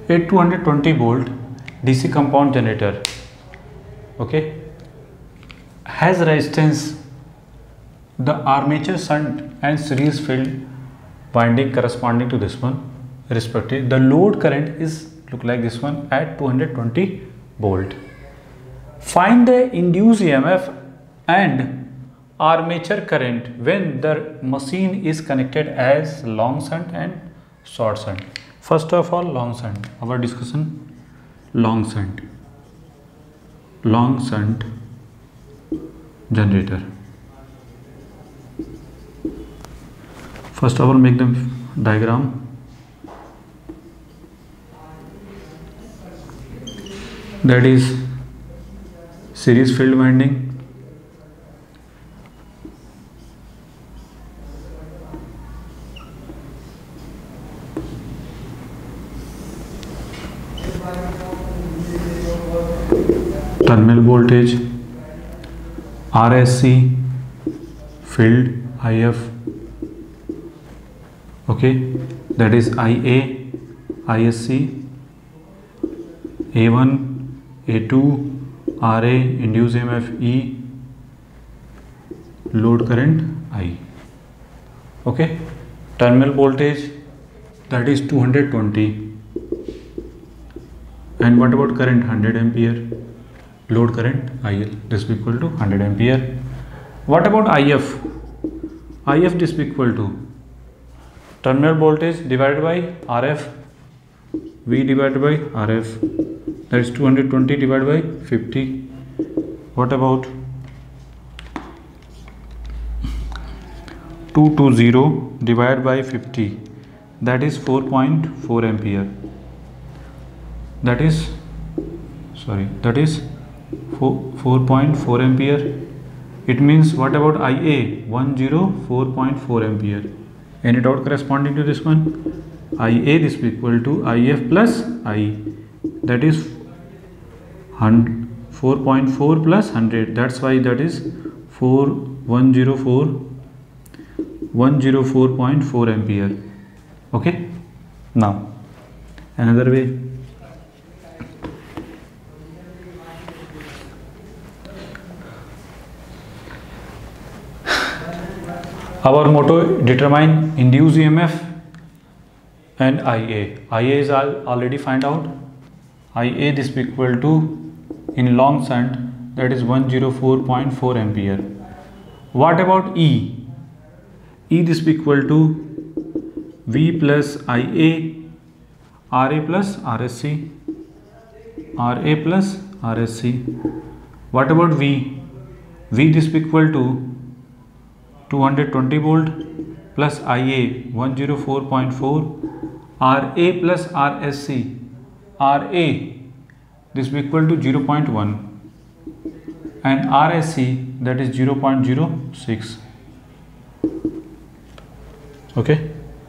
A 220 volt DC compound generator, okay, has resistance, the armature shunt and series field winding corresponding to this one respectively. The load current is look like this one at 220 volt. Find the induced EMF and armature current when the machine is connected as long shunt and short shunt. First of all, long shunt. Our discussion, long shunt generator. First of all, make the diagram. That is series field winding, terminal voltage, RSC, field IF, okay, that is IA, ISC, A1, A2, RA, induced EMF E, load current I, okay. Terminal voltage, that is 220, and what about current? 100 ampere. Load current IL, this is equal to 100 ampere. What about IF? IF this is equal to terminal voltage divided by RF, V divided by RF, that is 220 divided by 50. What about 220 divided by 50, that is 4.4 ampere, that is 4.4 ampere. It means what about IA? 104.4 ampere. Any doubt corresponding to this one? IA this is equal to IF plus I, that is 4.4 plus 100, that's why that is 104.4 ampere, okay. Now another way, our motto, determine induced EMF and IA. IA is already find out. IA this is equal to, in long shunt, that is 104.4 ampere. What about E? E this is equal to V plus IA, RA plus RSC, RA plus RSC. What about V? V this is equal to 220 volt plus IA 104.4, RA plus RSC, RA this is equal to 0.1 and RSC that is 0.06, okay.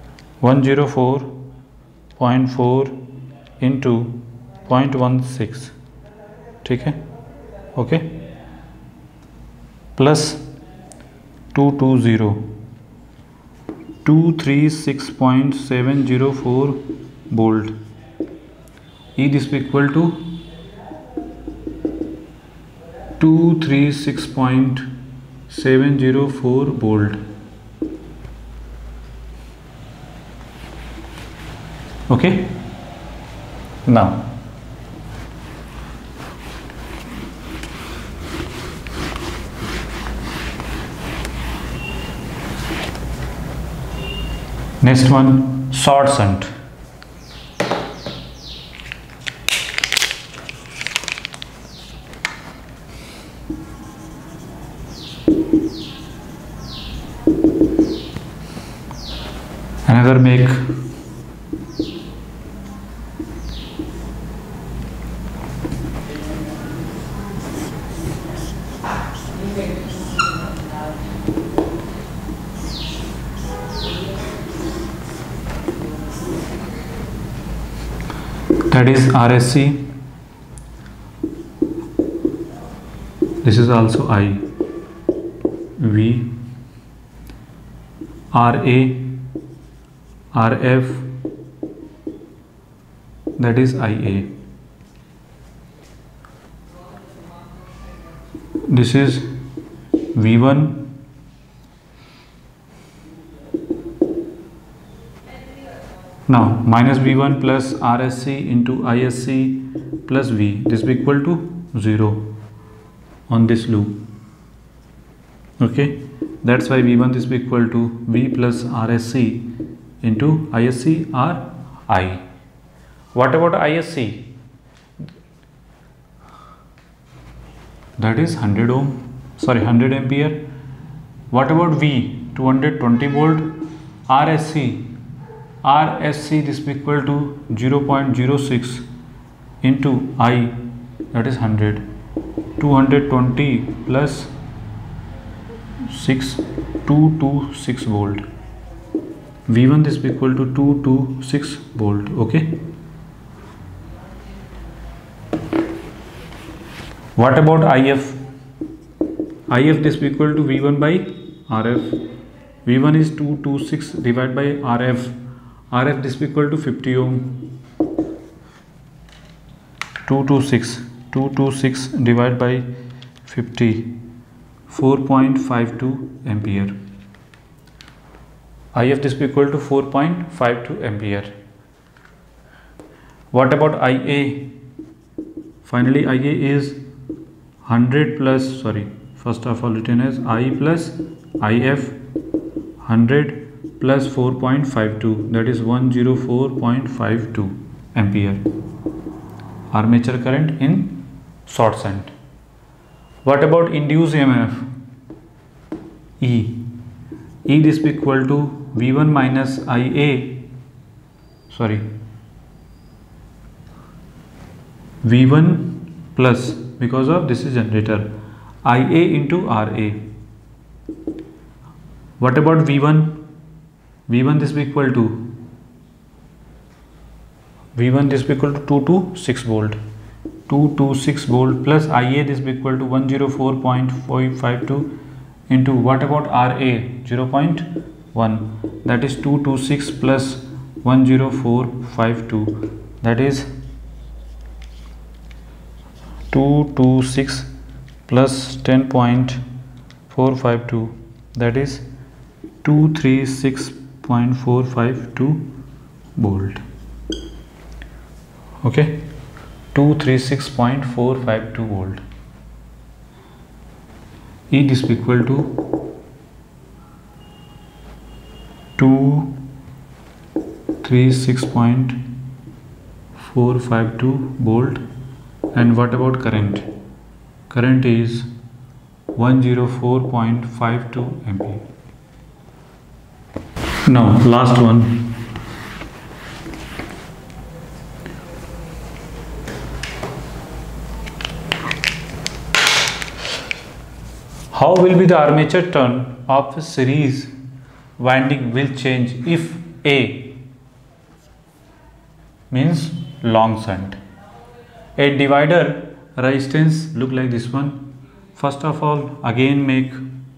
104.4 into 0.16, ठीक है, okay, plus 236.704 volt. E this is equal to 236.704 volt, okay. Now next one, short shunt. Another make, that is RSC, this is also I, V, RA, RF, that is IA. This is V1 now minus V1 plus RSC into ISC plus V, this will be equal to 0 on this loop. Okay, that's why V1 this will be equal to V plus RSC into ISC or I. What about ISC? That is 100 ampere. What about V? 220 volt. RSC this will be equal to 0.06 into I, that is 100. 220 plus 6, 226 volt. V1 this will be equal to 226 volt. Okay. What about IF? IF this will be equal to V1 by RF. V1 is 226 divided by RF. RF this will be equal to 50 ohm. 226 divided by 50, 4.52 ampere. IF this will be equal to 4.52 ampere. What about IA? Finally IA is 100 plus, first of all written as I plus IF, 100 plus 4.52, that is 104.52 ampere armature current in short shunt. What about induced EMF? E this will be equal to V1 minus IA, V1 plus, because of this is generator, IA into RA. What about V1? V1 this will be equal to 226 volt. 226 volt plus IA this will be equal to 104.552 into what about RA? 0.1, that is 226 plus 10452, that is 226 plus 10.452, that is 236.452 volt. Okay, 236.452 volt. E this is equal to 236.452 volt. And what about current? Current is 104.52 ampere. Now last one. How will be the armature turn of a series winding will change if A means long shunt. A divider resistance look like this one. First of all, again make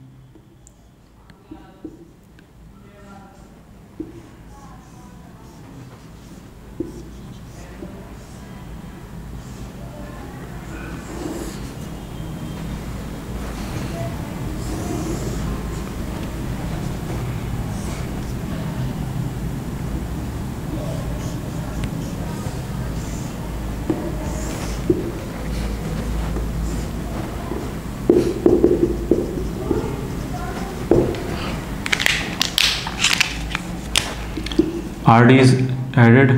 RD is added,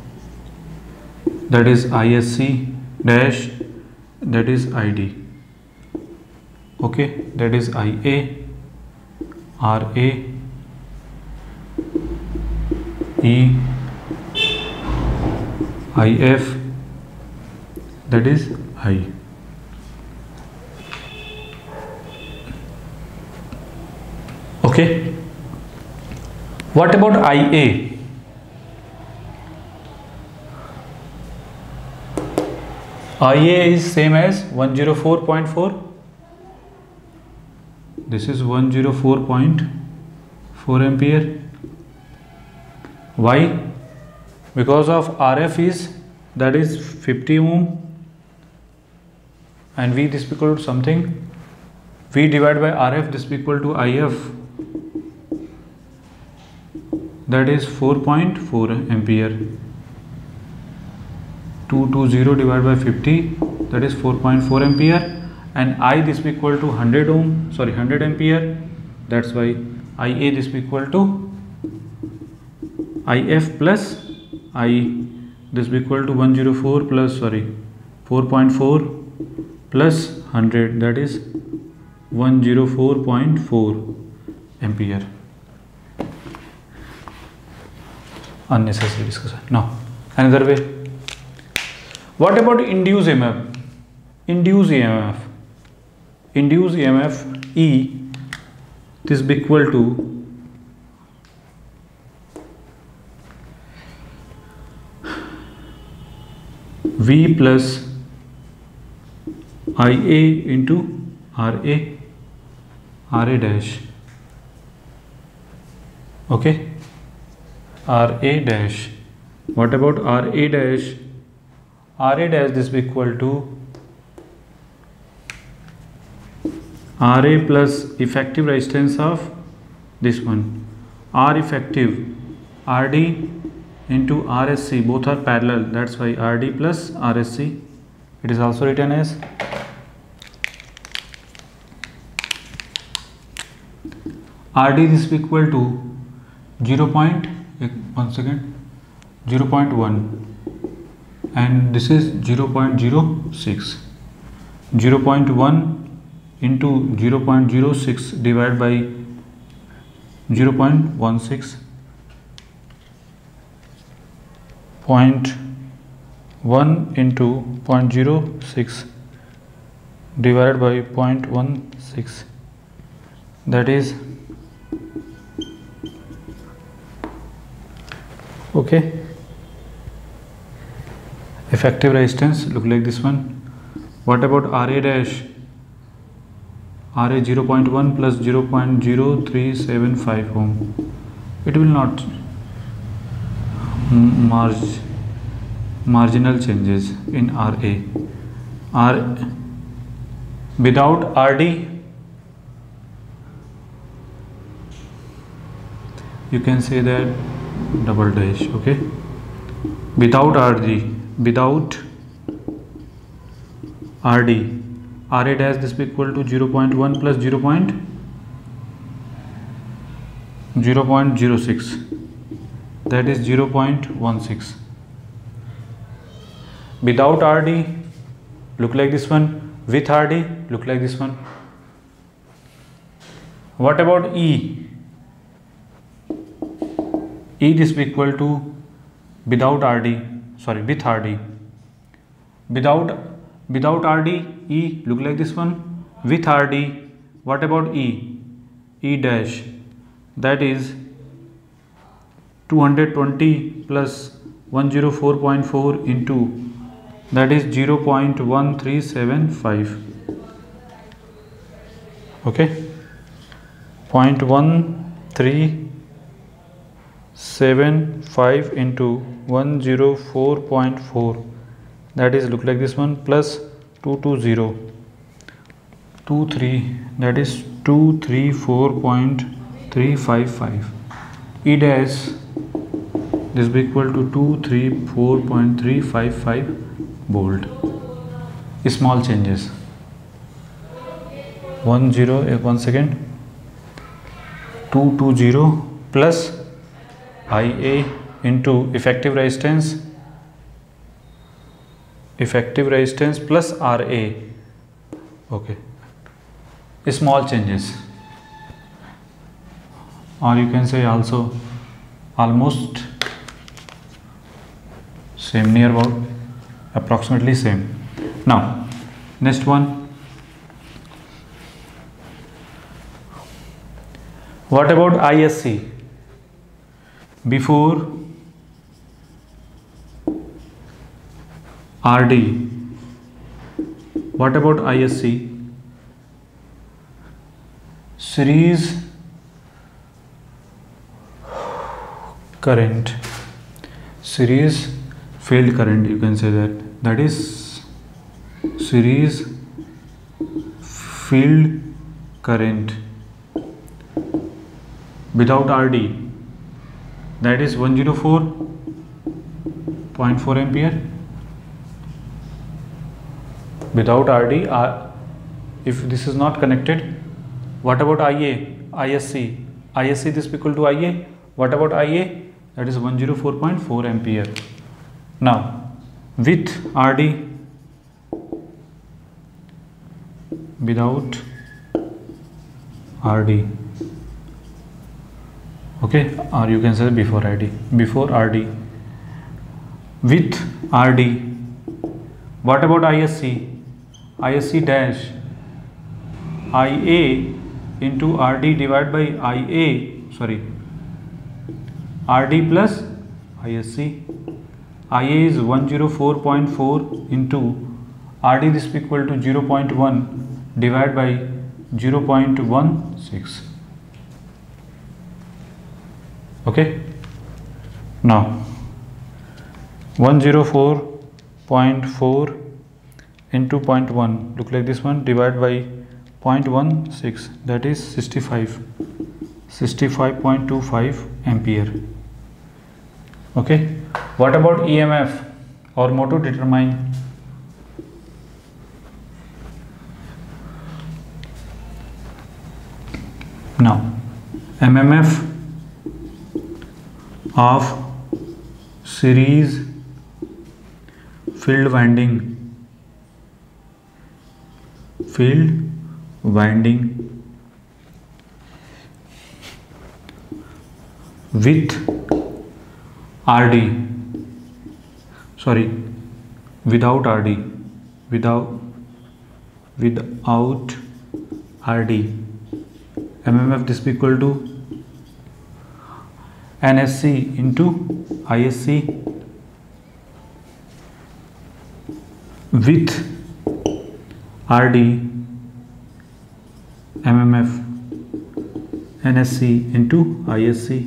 that is ISC dash, that is ID. Okay, that is IA, RA, E, IF, that is I. Okay, what about IA? IA is same as 104.4. This is 104.4 ampere. Why? Because of RF is that is 50 ohm, and V this equal to something, V divided by RF this equal to IF, that is 4.4 ampere. 220 divided by 50, that is 4.4 ampere, and I this equal to 100 ampere, that's why IA this equal to IF plus I this equal to 104 plus 4.4 plus 100, that is 104.4 ampere. Unnecessary discussion. Now another way. What about induced EMF? Induced EMF E, this is equal to V plus IA into RA dash. Okay, RA dash. What about RA dash? RA dash this is equal to RA plus effective resistance of this one, R effective, RD into RSC, both are parallel, that's why RD plus RSC. It is also written as RD this is equal to 0.1, and this is 0.06. 0.1 into 0.06 divided by 0.16. 0.1 into 0.06 divided by 0.16, that is okay. Effective resistance look like this one. What about RA dash? RA 0.1 plus 0.0375 ohm. It will not marginal changes in RA. Without RD, you can say that double dash. Okay, without RD, RA dash this will equal to 0.1 plus 0.06, that is 0.16. Without RD look like this one, with RD look like this one. What about E? E this will equal to without RD, with RD. Without RD, E look like this one. With RD, what about E? E dash, that is 220 plus 104.4 into, that is 0.1375. Okay, 0.1375 into 104.4, that is look like this one, plus 22023, that is 234.355. E dash this will be equal to 234.355 volt. Small changes. 220 plus IA into effective resistance plus RA. Okay, small changes, or you can say also almost same, near about approximately same. Now next one, what about ISC? Before RD, what about ISC? Series current field current, you can say that is series field current without RD, that is 104.4 ampere. Without RD, if this is not connected, what about IA, ISC? ISC this equal to IA. What about IA? That is 104.4 ampere. Now with RD, without RD, okay, or you can say before RD. Before RD, with RD, what about ISC? ISC dash IA into RD divided by RD plus ISC. IA is 104.4 into RD, this is equal to 0.1 divided by 0.16. Okay. Now 104.4 into 0.1, look like this one, divided by 0.16, that is 65.25 ampere. Okay. What about EMF or motor determine? Now MMF of series field winding with RD, sorry, without RD, without RD, MMF this equal to NSC into ISC with RD, MMF NSC into ISC.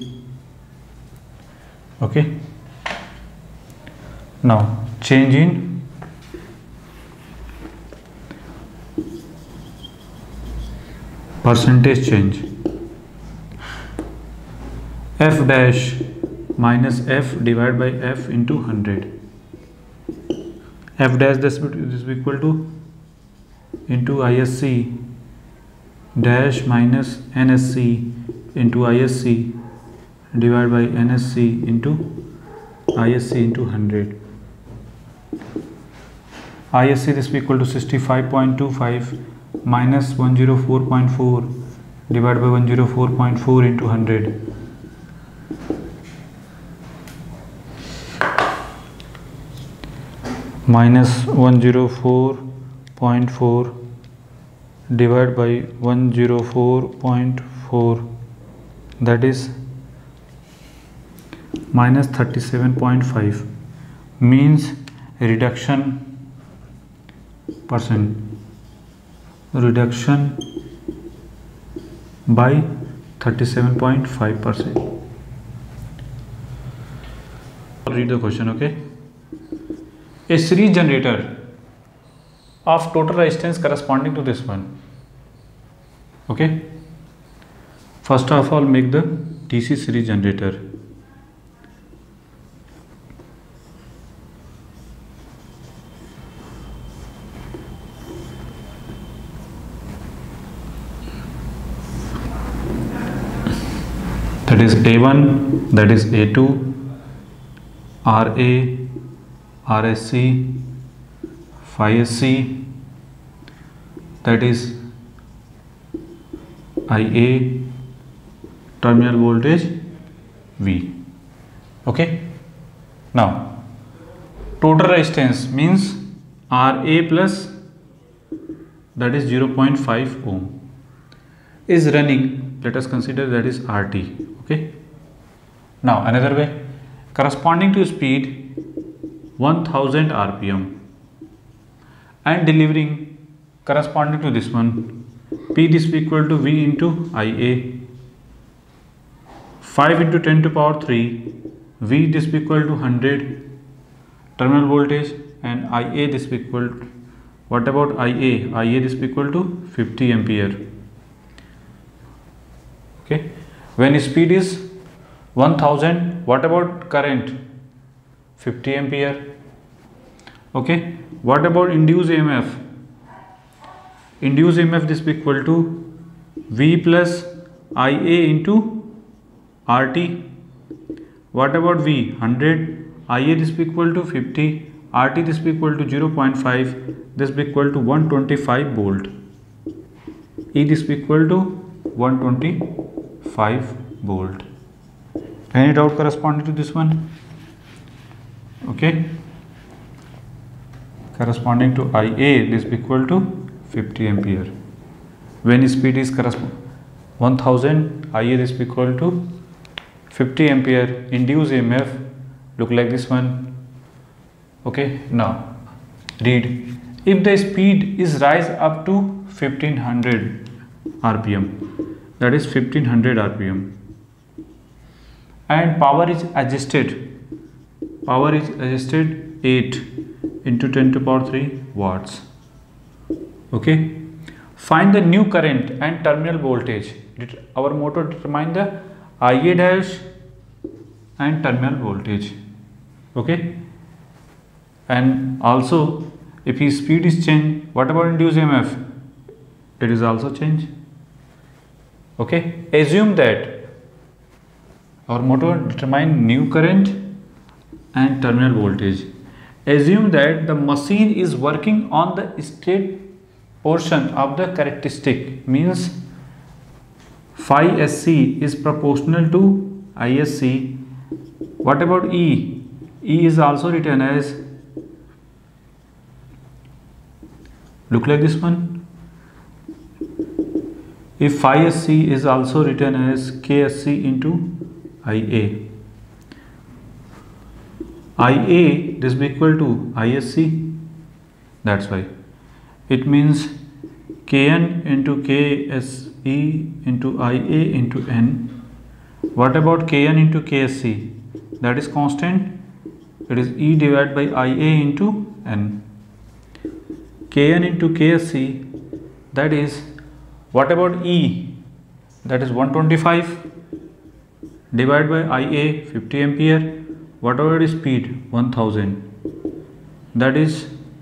Okay. Now change in percentage change. F dash minus F divided by F into 100. F dash this is equal to into ISC dash minus NSC into ISC divided by NSC into ISC into 100. ISC this equal to 65.25 minus 104.4 divided by 104.4 into 100. Minus 104.4 divided by 104.4, that is minus 37.5, means reduction by 37.5%. Read the question. Okay. A series generator of total resistance corresponding to this one. Okay. First of all, make the DC series generator. That is A1, that is A2, RA, RSC, phi SC, that is IA, terminal voltage V. Okay. Now total resistance means RA plus, that is 0.5 ohm, is running. Let us consider that is RT. Okay. Now another way, corresponding to speed 1000 RPM and delivering corresponding to this one, P this equal to V into IA, 5 into 10 to power 3, V this equal to 100 terminal voltage, and IA this will be equal to, what about IA? IA this will be equal to 50 ampere. Okay, when speed is 1000, what about current? 50 ampere. Okay, what about induced EMF? Induced EMF this will be equal to V plus IA into RT. What about V? 100. IA this will be equal to 50. RT this will be equal to 0.5. This will be equal to 125 volt. E this will be equal to 125 volt. Any doubt corresponding to this one? Okay, corresponding to IA this will be equal to 50 ampere. When speed is 1000, IA this will be equal to 50 ampere. Induced EMF look like this one. Okay, now read. If the speed is rise up to 1500 rpm, that is 1500 rpm, and power is adjusted 8 into 10 to power 3 watts. Okay, find the new current and terminal voltage. Our motto determine the IA dash and terminal voltage. Okay, and also if his speed is changed, what about induced EMF? It is also changed. Okay, assume that our motto determine new current and terminal voltage. Assume that the machine is working on the state portion of the characteristic, means phi SC is proportional to ISC. What about E? E is also written as, look like this one. If phi SC is also written as KSC into IA. IA this will be equal to ISC. That's why it means Kn into KSE into IA into N. What about Kn into KSC? That is constant. It is E divided by IA into N. Kn into KSC, that is, what about E? That is 125 divided by IA 50 ampere. Whatever is speed 1000, that is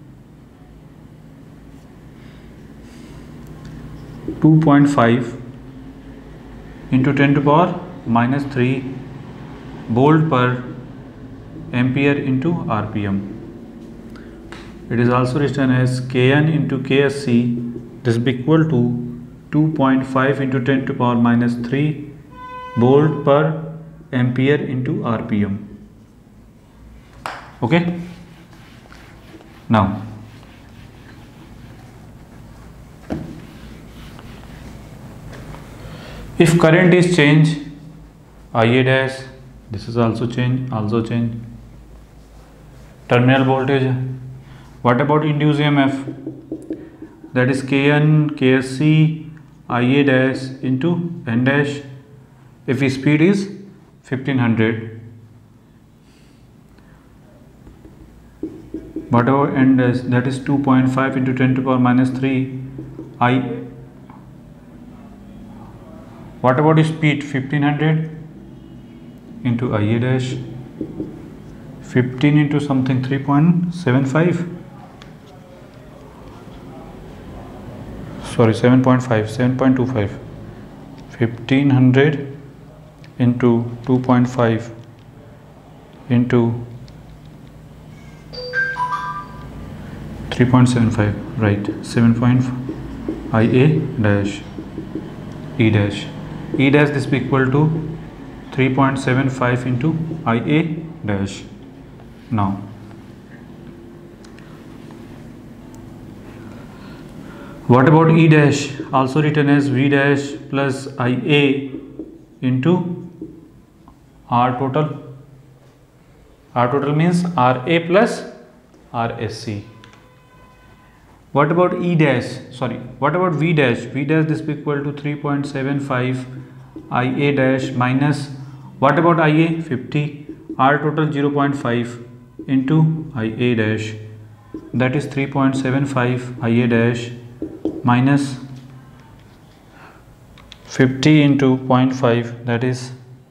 2.5 into 10 to power minus 3 volt per ampere into RPM. It is also written as Kn into KSC. This will be equal to 2.5 into 10 to power minus 3 volt per ampere into RPM. Okay, now if current is changed, IA dash, this is also change, terminal voltage. What about induced EMF? That is Kn KSC IA dash into N dash. If his speed is 1500, whatever N dash, that is 2.5 into 10 to power minus 3 I. What about his speed? 1500 into IA dash, 15 into something 3.75, sorry 7.25, 1500 into 2.5 into 3.75, right, 7.5 IA dash E dash. E dash this will be equal to 3.75 into IA dash. Now what about E dash, also written as V dash plus IA into R total. R total means RA plus RSC. What about E dash, sorry, what about V dash? V dash this will be equal to 3.75 IA dash minus, what about IA? 50, R total 0.5, into IA dash, that is 3.75 IA dash minus 50 into 0.5, that is,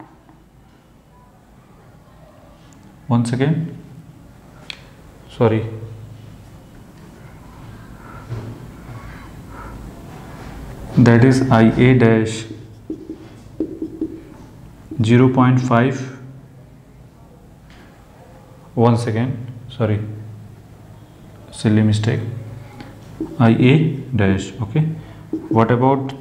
once again, sorry, that is IA dash 0.5, once again, sorry, silly mistake, IA dash. Okay, what about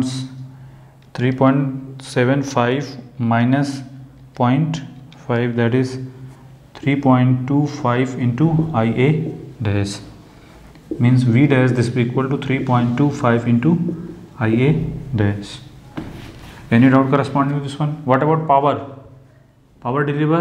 3.75 minus 0.5, that is 3.25 into IA dash, means V dash this will be equal to 3.25 into IA dash. Any doubt corresponding to this one? What about power? Power deliver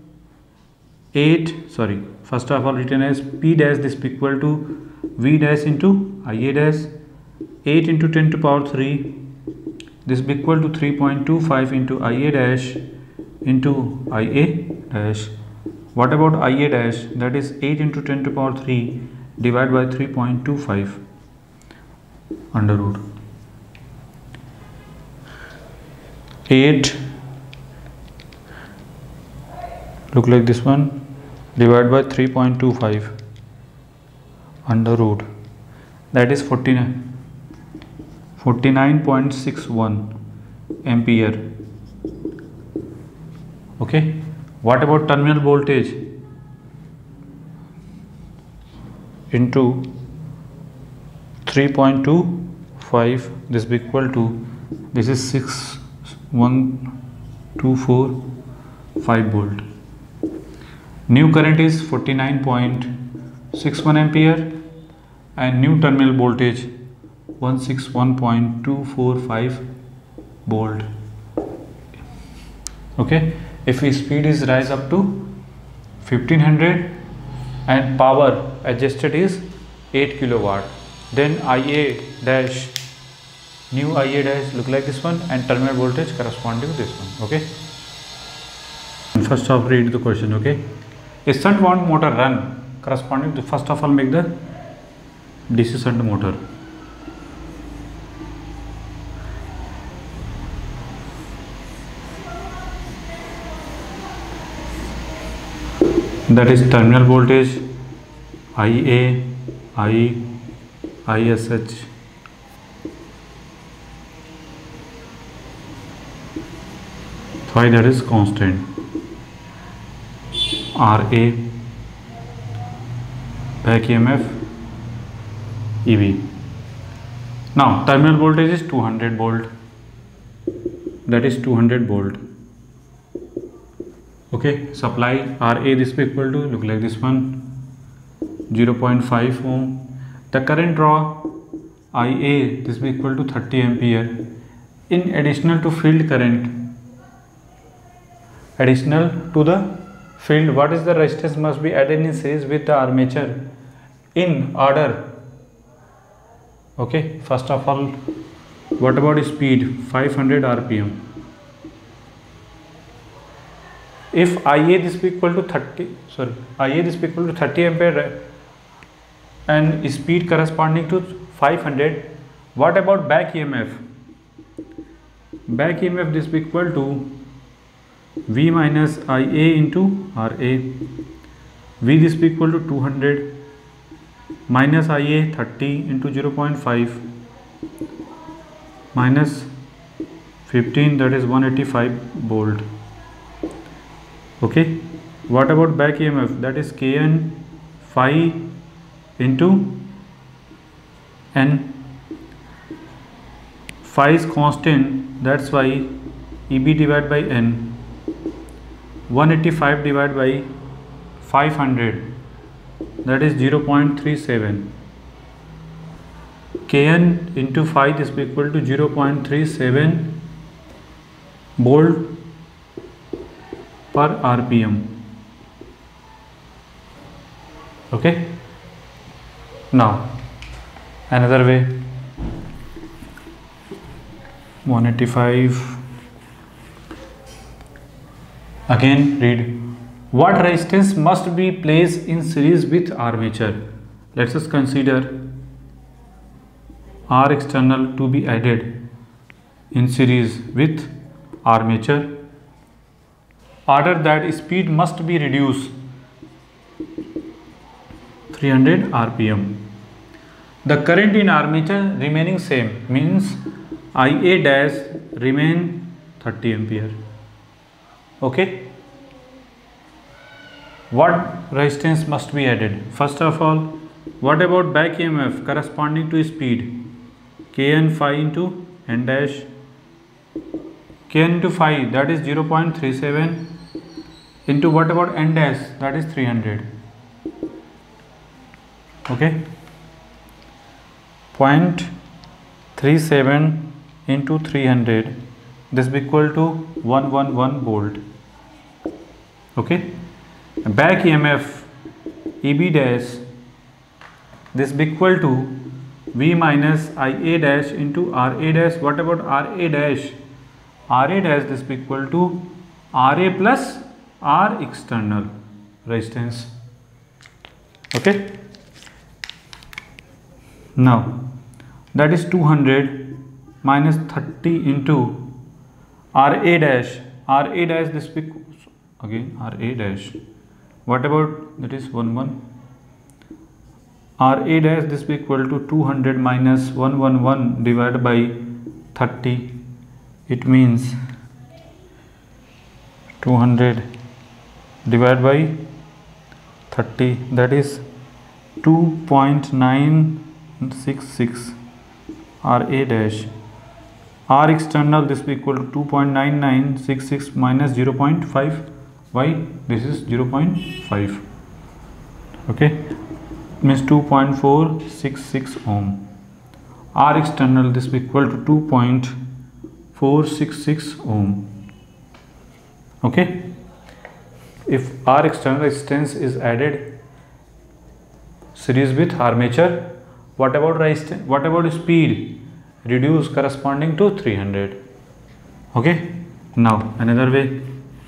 8, sorry, first of all written as P dash this will be equal to V dash into IA dash, 8 into 10 to power 3, this will be equal to 3.25 into IA dash into IA dash. What about IA dash? That is 8 into 10 to power 3 divided by 3.25 under root 8, look like this one, divided by 3.25 under root, that is 49.61 ampere. Okay, what about terminal voltage into 3.25, this will be equal to, this is 61245 volt. New current is 49.61 ampere and new terminal voltage 161.245 volt. Okay, if speed is rise up to 1500 and power adjusted is 8 kilowatt, then IA dash, new IA dash look like this one, and terminal voltage corresponding to this one. Okay, first off read the question. Okay, a shunt wound motor run corresponding to, first of all make the DC shunt motor. That is terminal voltage IA, ISH, phi that is constant, RA, back EMF, EB. Now terminal voltage is 200 volt, that is 200 volt. Okay, supply RA this will be equal to, look like this one, 0.5 ohm. The current draw IA this will be equal to 30 ampere. In additional to field current, additional to the field, what is the resistance must be added in series with the armature in order. Okay, first of all, what about speed? 500 rpm. If IA this will be equal to 30, sorry, IA this will be equal to 30 ampere and speed corresponding to 500, what about back EMF? Back EMF this will be equal to V minus IA into RA. V this will be equal to 200 minus IA 30 into 0.5 minus 15, that is 185 volt. Okay, what about back EMF? That is Kn phi into N. Phi is constant, that's why EB divided by N. 185 divided by 500, that is 0.37. Kn into phi this will be equal to 0.37 volt per rpm. Okay, now another way, 185, again read What resistance must be placed in series with armature? Let us consider R external to be added in series with armature. Order that speed must be reduced 300 rpm. The current in armature remaining same, means Ia dash remain 30 ampere. Okay. What resistance must be added? First of all, what about back EMF corresponding to speed? Kn phi into n dash. Kn into phi, that is 0.37 into what about n dash, that is 300. Okay. 0.37 into 300, this is equal to 111 volt. Okay. Back EMF EB dash, this is equal to V minus Ia dash into Ra dash. What about Ra dash? Ra dash, this is equal to Ra plus R external resistance. Okay. Now that is 200 minus 30 into Ra dash. Ra dash, this again Ra dash. What about that is 11. Ra dash, this will be equal to 200 minus 111 divided by 30. It means 200 divided by 30, that is 2.966 Ra dash. R external, this will be equal to 2.9966 minus 0.5. Why? This is 0.5. Okay. Means 2.466 ohm. R external, this will be equal to 2.466 ohm. Okay. If R external resistance is added series with armature, what about resistance? What about speed? Reduce corresponding to 300. Okay. Now another way.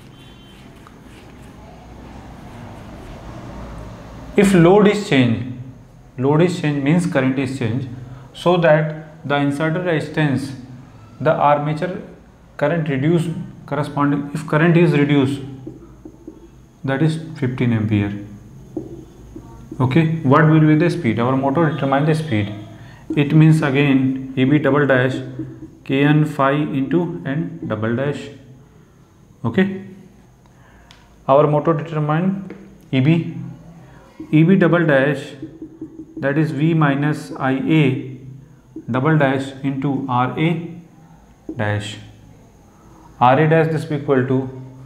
If load is changed means current is changed, so that the inserted resistance, the armature current reduced corresponding, if current is reduced, that is 15 ampere. Okay. What will be the speed? Our motor determine the speed. It means again EB double dash Kn phi into n double dash. Okay. Our motor determine EB double dash, that is V minus Ia double dash into Ra dash. Ra dash, this will be equal to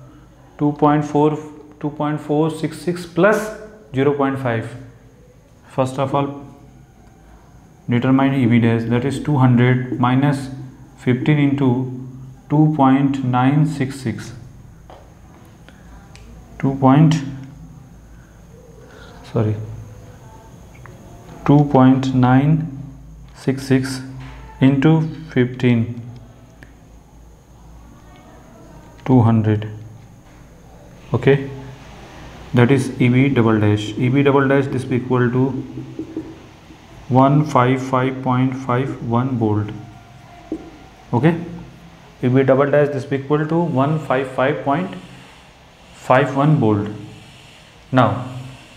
2.466 plus 0.5. First of all, determine EB dash, that is 200 minus 15 into 2.966. 2.966 into 15, 200. Okay. That is EB double dash. EB double dash, this will be equal to 155.51 volt. Okay. EB double dash, this will be equal to 155.51 volt. Now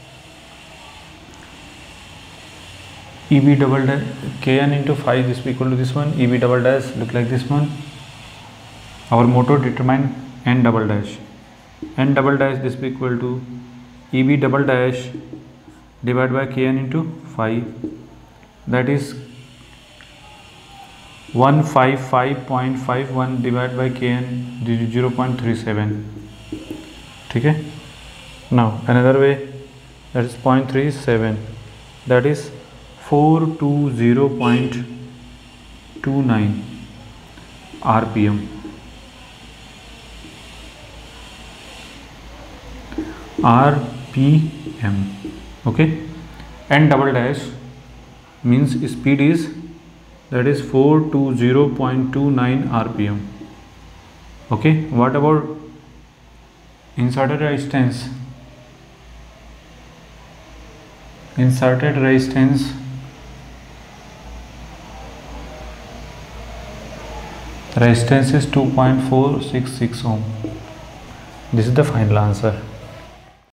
EB double dash Kn into phi, this will be equal to this one. EB double dash look like this one. Our motor determine n double dash. N double dash, this will be equal to EB double dash divided by Kn into phi, that is 155.51 divided by Kn 0.37. Okay. Now another way, that is 0.37, that is 420.29 rpm. rpm. Okay. N double dash means speed is, that is 420.29 rpm. Okay. What about inserted resistance? inserted resistance is 2.466 ohm. This is the final answer.